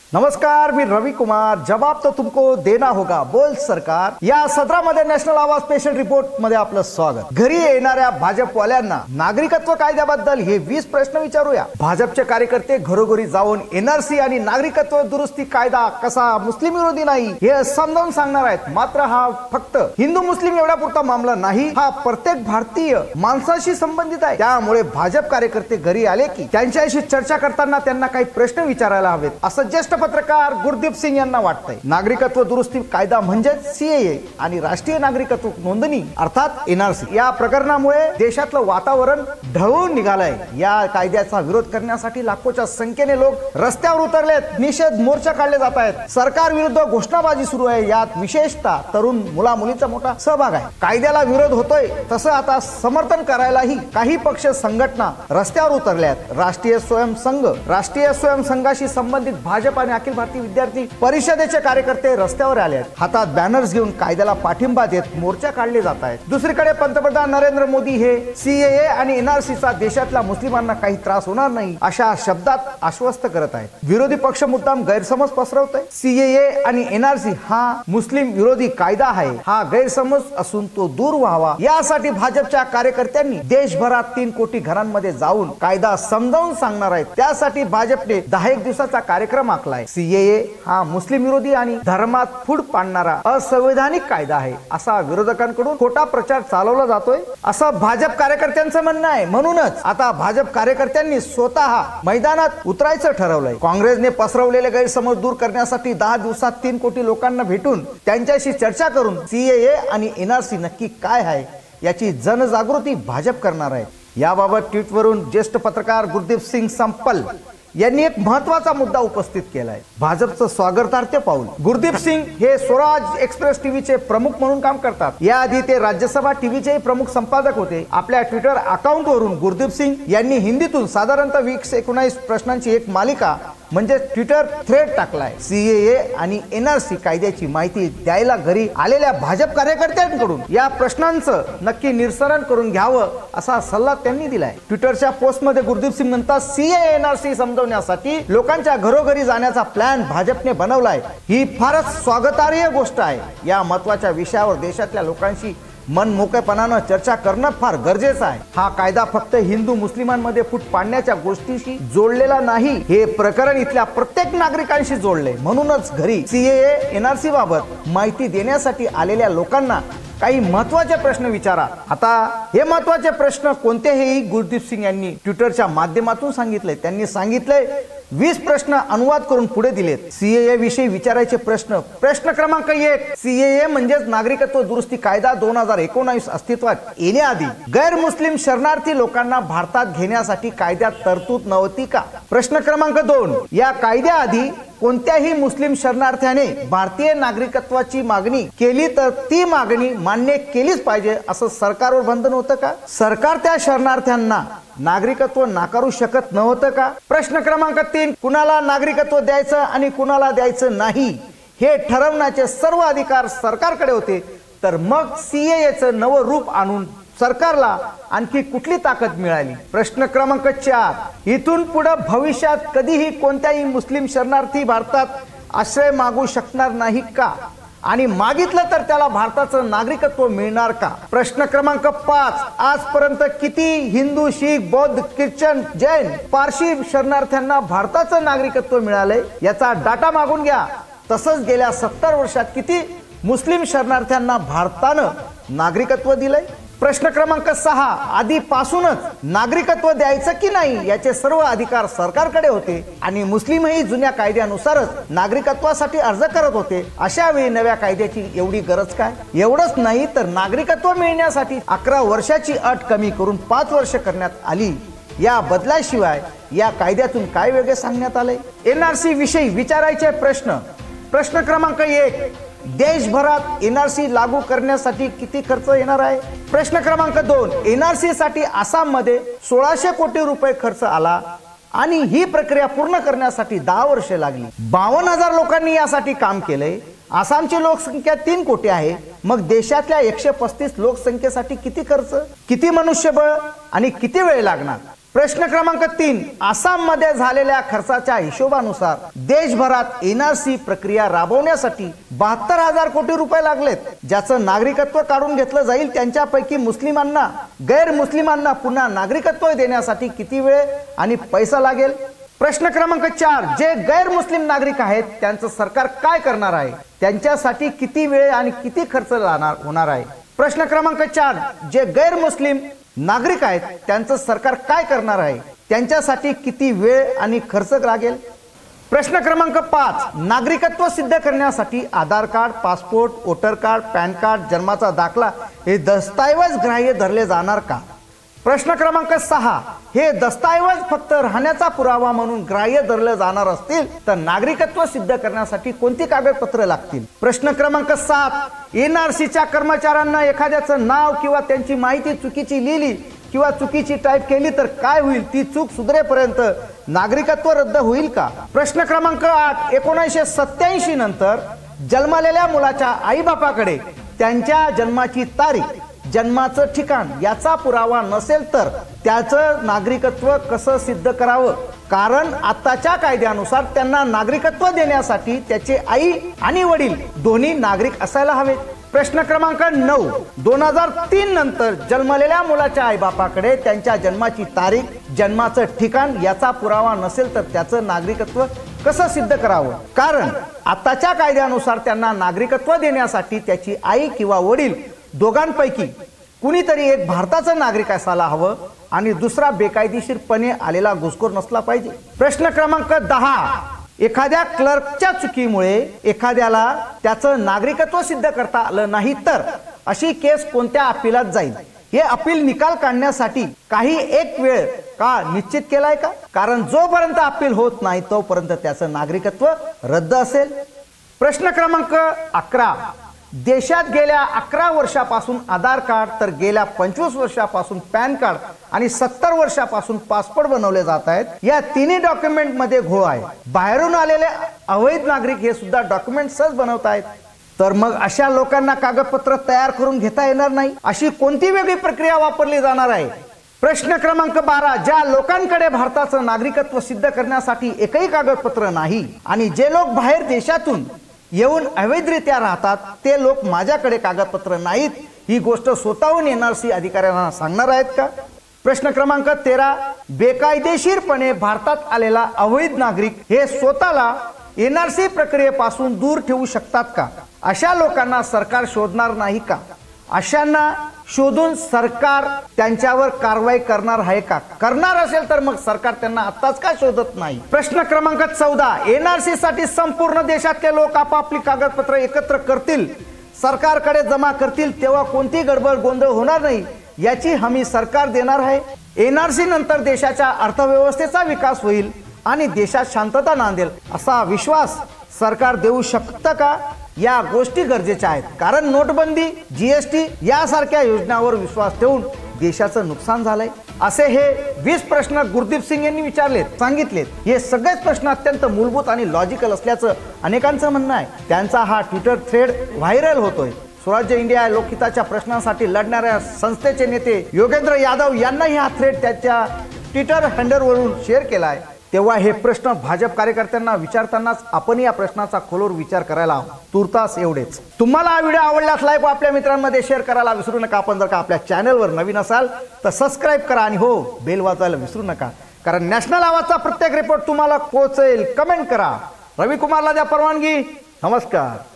नमस्कार, मी रवि कुमार. जवाब तो तुमको देना होगा, बोल सरकार. या सत्रामध्ये नॅशनल आवाज स्पेशल रिपोर्ट मध्ये आपलं स्वागत. घरी येणाऱ्या भाजपवाल्यांना नागरिकत्व कायद्याबद्दल हे 20 प्रश्न विचारूया. भाजपचे कार्यकर्ते घरोघरी जाऊन एनआरसी आणि नागरिकत्व दुरुस्ती कायदा कसा मुस्लिम विरोधी नाही हे समजावून सांगणार आहेत. मात्र हा फक्त हिंदू मुस्लिम एवढा पुरता मामला नाही, हा प्रत्येक भारतीय माणसाशी संबंधित आहे. त्यामुळे भाजप कार्यकर्ते घरी आले की त्यांच्याशी चर्चा करताना त्यांना काही प्रश्न विचारायला हवेत असं ज्येष्ठ पत्रकार गुरदीप सिंग यांना वाटतंय. नागरिकत्व दुरुस्ती कायदा म्हणजे सीएए आणि राष्ट्रीय नागरिकत्व नोंदणी अर्थात एनआरसी या प्रकरणामुळे देशातलं वातावरण ढवळून निघालंय. या कायद्याचा विरोध करण्यासाठी लाखोच्या संख्येने लोक रस्त्यावर उतरलेत. निषेध मोर्चा काढले जात आहेत. सरकार विरुद्ध घोषणाबाजी सुरू आहे. यात विशेषतः तरुण मुला मुलींचा मोठा सहभाग आहे. कायद्याला विरोध होतोय तसं आता समर्थन करायलाही काही पक्ष संघटना रस्त्यावर उतरल्यात. राष्ट्रीय स्वयंसंघाशी संबंधित भाजप आणि अखिल भारतीय विद्यार्थी परिषदेचे कार्यकर्ते रस्त्यावर आले आहेत. हातात बॅनर्स घेऊन कायद्याला पाठिंबा देत मोर्चा काढले जात आहेत. दुसरीकडे पंतप्रधान नरेंद्र मोदी हे सीएए आणि एनआरसीचा देशातल्या मुस्लिमांना काही त्रास होणार नाही अशा शब्दात आश्वस्त करत आहेत. विरोधी पक्ष मुद्दाम गैरसमज पसरवत आहे. सीएए आणि एनआरसी हा मुस्लिम विरोधी कायदा आहे, हा गैरसमज असून तो दूर व्हावा यासाठी भाजपच्या कार्यकर्त्यांनी देशभरात 3 कोटी घरांमध्ये जाऊन कायदा समजावून सांगणार आहेत. त्यासाठी भाजपने 10 दिवसाचा कार्यक्रम आखलाय. सीएए हा मुस्लिम विरोधी आणि धर्मात फूट पाडणारा असंवैधानिक कायदा आहे असा विरोधकांकडून खोटा प्रचार चालवला जातोय असं भाजप कार्यकर्त्यांचं म्हणणं आहे. म्हणूनच आता भाजप कार्यकर्त्यांनी स्वतः मैदानात उतरायचं ठरवलंय. काँग्रेसने पसरवलेले गैरसमज दूर करण्यासाठी 10 दिवसात 3 कोटी लोकांना भेटून त्यांच्याशी चर्चा करून सीएए आणि एनआरसी नक्की काय आहे याची जनजागृती भाजप करणार आहे. याबाबत ट्विटवरून ज्येष्ठ पत्रकार गुरदीप सिंग संपल यांनी एक महत्वाचा मुद्दा उपस्थित केलाय. भाजपचं स्वागतार्थ पाऊल. गुरदीप सिंग हे स्वराज एक्सप्रेस टीव्हीचे प्रमुख म्हणून काम करतात. याआधी ते राज्यसभा टीव्हीचे प्रमुख संपादक होते. आपल्या ट्विटर अकाउंट वरून गुरदीप सिंग यांनी हिंदीतून साधारणतः 20-19 प्रश्नांची एक मालिका म्हणजे ट्विटर थ्रेड टाकलाय. सीएए आणि एनआरसी कायद्याची माहिती द्यायला घरी आलेल्या भाजप कार्यकर्त्यांकडून या प्रश्नांचं नक्की निरसन करून घ्यावं असा सल्ला त्यांनी दिलाय. ट्विटरच्या पोस्टमध्ये गुरदीप सिंग म्हणतात, सीएए एनआरसी समजवण्यासाठी लोकांच्या घरोघरी जाण्याचा प्लॅन भाजपने बनवलाय. ही फारच स्वागतार्ह गोष्ट आहे. या महत्वाच्या विषयावर देशातल्या लोकांशी मन मोकळेपणानं चर्चा करणं फार गरजेचं आहे. हा कायदा फक्त हिंदू मुस्लिमांमध्ये फूट पाडण्याच्या गोष्टीशी जोडलेला नाही, हे प्रकरण इथल्या प्रत्येक नागरिकांशी जोडले. म्हणूनच घरी सीएए एनआरसी बाबत माहिती देण्यासाठी आलेल्या लोकांना काही महत्वाचे प्रश्न विचारा. आता हे महत्वाचे प्रश्न कोणते हेही गुरदीप सिंग यांनी ट्विटरच्या माध्यमातून सांगितले. त्यांनी सांगितले 20 प्रश्न अनुवाद करून पुढे दिलेत. सीएए विषयी विचारायचे प्रश्न. प्रश्न क्रमांक 1, सीएए म्हणजेच नागरिकत्व दुरुस्ती कायदा 2019 अस्तित्वात येण्याआधी गैर मुस्लिम शरणार्थी लोकांना भारतात घेण्यासाठी कायद्यात तरतूद नव्हती का? प्रश्न क्रमांक 2, या कायद्याआधी कोणत्याही मुस्लिम शरणार्थ्याने भारतीय नागरिकत्वाची मागणी केली तर ती मागणी मान्य केलीच पाहिजे असं सरकारवर बंधन होतं का? सरकार त्या शरणार्थ्यांना नागरिकत्व नाकारू शकत नव्हतं का? प्रश्न क्रमांक 3, कुणाला नागरिकत्व द्यायचं आणि कुणाला द्यायचं नाही हे ठरवण्याचे सर्व अधिकार सरकारकडे होते. तर मग सीएएचं नवं रूप आणून सरकारला आणखी कुठली ताकद मिळाली? प्रश्न क्रमांक 4, इथून पुढे भविष्यात कधीही कोणत्याही मुस्लिम शरणार्थी भारतात आश्रय मागू शकणार नाही का? आणि मागितलं तर त्याला भारताचं नागरिकत्व मिळणार का? प्रश्न क्रमांक 5, आजपर्यंत किती हिंदू, शीख, बौद्ध, ख्रिश्चन, जैन, पारशी शरणार्थ्यांना भारताचं नागरिकत्व मिळालंय याचा डाटा मागून घ्या. तसंच गेल्या 70 वर्षात किती मुस्लिम शरणार्थ्यांना भारतानं नागरिकत्व दिलंय? प्रश्न क्रमांक 6, आधीपासूनच नागरिकत्व द्यायचं की नाही याचे सर्व अधिकार सरकारकडे होते आणि मुस्लिमही जुन्या कायद्यानुसारच नागरिकत्वासाठी अर्ज करत होते. अशा वेळी नव्या कायद्याची एवढी गरज काय? एवढंच नाही तर नागरिकत्व मिळण्यासाठी 11 वर्षाची अट कमी करून 5 वर्ष करण्यात आली. या बदलाशिवाय या कायद्यातून काय वेगळे सांगण्यात आले? एनआरसी विषयी विचारायचे प्रश्न. प्रश्न क्रमांक 1, देशभरात एनआरसी लागू करण्यासाठी किती खर्च येणार आहे? प्रश्न क्रमांक 2, एनआरसी साठी आसाममध्ये 1600 कोटी रुपये खर्च आला आणि ही प्रक्रिया पूर्ण करण्यासाठी 10 वर्षे लागली. 52,000 लोकांनी यासाठी काम केलंय. आसामची लोकसंख्या 3 कोटी आहे. मग देशातल्या 135 लोकसंख्येसाठी किती खर्च, किती मनुष्यबळ आणि किती वेळ लागणार? प्रश्न क्रमांक 3, आसाम मध्ये झालेल्या खर्चाच्या हिशोबानुसार देशभरात एनआरसी प्रक्रिया राबवण्यासाठी 72,000 कोटी रुपये लागलेत. ज्याचं नागरिकत्व काढून घेतलं जाईल त्यांच्यापैकी मुस्लिमांना, गैर मुस्लिमांना पुन्हा नागरिकत्व देण्यासाठी किती वेळ आणि पैसा लागेल? प्रश्न क्रमांक 4, जे गैर मुस्लिम नागरिक आहेत त्यांचं सरकार काय करणार आहे? त्यांच्यासाठी किती वेळ आणि किती खर्च होणार आहे? प्रश्न क्रमांक 4, जे गैर मुस्लिम नागरिक आहेत त्यांचं सरकार काय करणार आहे? त्यांच्यासाठी किती वेळ आणि खर्च लागेल? प्रश्न क्रमांक 5, नागरिकत्व सिद्ध करण्यासाठी Aadhaar card, passport, voter card, PAN card, जन्माचा दाखला हे दस्तऐवज ग्राह्य धरले जाणार का? प्रश्न क्रमांक 6, हे दस्तऐवज फक्त राहण्याचा पुरावा म्हणून ग्राह्य धरले जाणार असतील तर नागरिकत्व सिद्ध करण्यासाठी कोणती कागदपत्रे लागतील? प्रश्न क्रमांक 7, एनआरसीच्या कर्मचाऱ्यांना एखाद्याचं नाव किंवा त्यांची माहिती चुकीची लिहिली किंवा चुकीची टाईप केली तर काय होईल? ती चूक सुधरेपर्यंत नागरिकत्व रद्द होईल का? प्रश्न क्रमांक 8, 1987 नंतर जन्मलेल्या मुलाच्या आईबापाकडे त्यांच्या जन्माची तारीख, जन्माचं ठिकाण याचा पुरावा नसेल तर त्याचं नागरिकत्व कसं सिद्ध करावं? कारण आताच्या कायद्यानुसार त्यांना नागरिकत्व देण्यासाठी त्याचे आई आणि वडील दोन्ही नागरिक असायला हवेत. प्रश्न क्रमांक 9, 2003 नंतर जन्मलेल्या मुलाच्या आईबापाकडे त्यांच्या जन्माची तारीख, जन्माचं ठिकाण याचा पुरावा नसेल तर त्याचं नागरिकत्व कसं सिद्ध करावं? कारण आताच्या कायद्यानुसार त्यांना नागरिकत्व देण्यासाठी त्याची आई किंवा वडील दोघांपैकी कुणीतरी एक भारताचं नागरिक असायला हवं आणि दुसरा बेकायदेशीरपणे आलेला घुसखोर नसला पाहिजे. प्रश्न क्रमांक 10, एखाद्या क्लर्कच्या चुकीमुळे एखाद्याला त्याचं नागरिकत्व सिद्ध करता आलं नाही तर अशी केस कोणत्या अपीलात जाईल? हे अपील निकाल काढण्यासाठी काही एक वेळ का निश्चित केलाय का? कारण जोपर्यंत अपील होत नाही तोपर्यंत त्याचं नागरिकत्व रद्द असेल. प्रश्न क्रमांक 11, देशात गेल्या 11 वर्षापासून आधार कार्ड तर गेल्या 25 वर्षापासून पॅन कार्ड आणि 70 वर्षापासून पासपोर्ट बनवले जात आहेत. या तिन्ही डॉक्युमेंट मध्ये घोळ आहे. बाहेरून आलेले अवैध नागरिक हे सुद्धा डॉक्युमेंट सहज बनवत आहेत. तर मग अशा लोकांना कागदपत्र तयार करून घेता येणार नाही अशी कोणती वेगळी प्रक्रिया वापरली जाणार आहे? प्रश्न क्रमांक 12, ज्या लोकांकडे भारताचं नागरिकत्व सिद्ध करण्यासाठी एकही कागदपत्र नाही आणि जे लोक बाहेर देशातून येऊन अवैधरित्या राहतात ते लोक माझ्याकडे कागदपत्र नाहीत ही गोष्ट स्वतःहून एनआरसी अधिकाऱ्यांना सांगणार आहेत का? प्रश्न क्रमांक 13, बेकायदेशीरपणे भारतात आलेला अवैध नागरिक हे स्वतःला एनआरसी प्रक्रियेपासून दूर ठेवू शकतात का? अशा लोकांना सरकार शोधणार नाही का? अशांना शोधून सरकार त्यांच्यावर कारवाई करणार आहे का? करणार असेल तर मग सरकार त्यांना आताच का शोधत नाही? प्रश्न क्रमांक 14, एनआरसी साठी संपूर्ण देशातले लोक आपापली कागदपत्र एकत्र करतील, सरकारकडे जमा करतील तेव्हा कोणती गडबड गोंधळ होणार नाही याची हमी सरकार देणार आहे. एनआरसी नंतर देशाच्या अर्थव्यवस्थेचा विकास होईल आणि देशात शांतता नांदेल असा विश्वास सरकार देऊ शकतं का? या गोष्टी गरजेच्या आहेत. कारण नोटबंदी, जीएसटी यासारख्या योजनांवर विश्वास ठेवून देशाचं नुकसान झालंय. असे हे 20 प्रश्न गुरदीप सिंग यांनी सांगितलेत. हे सगळेच प्रश्न अत्यंत मूलभूत आणि लॉजिकल असल्याचं अनेकांचं म्हणणं आहे. त्यांचा हा ट्विटर थ्रेड व्हायरल होतोय. स्वराज्य इंडिया लोकहिताच्या प्रश्नांसाठी लढणाऱ्या संस्थेचे नेते योगेंद्र यादव यांनाही हा थ्रेड त्याच्या ट्विटर हँडलवरून शेअर केलाय. तेव्हा हे प्रश्न भाजप कार्यकर्त्यांना विचारतानाच आपण या प्रश्नाचा खोलवर विचार करायला हवा. तुर्तास एवढेच. तुम्हाला हा व्हिडिओ आवडल्यास लाईक व आपल्या मित्रांमध्ये शेअर करायला विसरू नका. आपण जर का आपल्या चॅनलवर नवीन असाल तर सबस्क्राईब करा आणि हो, बेल वाजवायला विसरू नका. कारण नॅशनल आवाजचा प्रत्येक रिपोर्ट तुम्हाला पोहोचेल. कमेंट करा. रविकुमारला द्या परवानगी. नमस्कार.